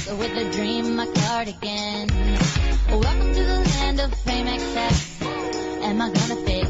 with a dream, my cardigan. Welcome to the land of fame excess. Am I gonna fit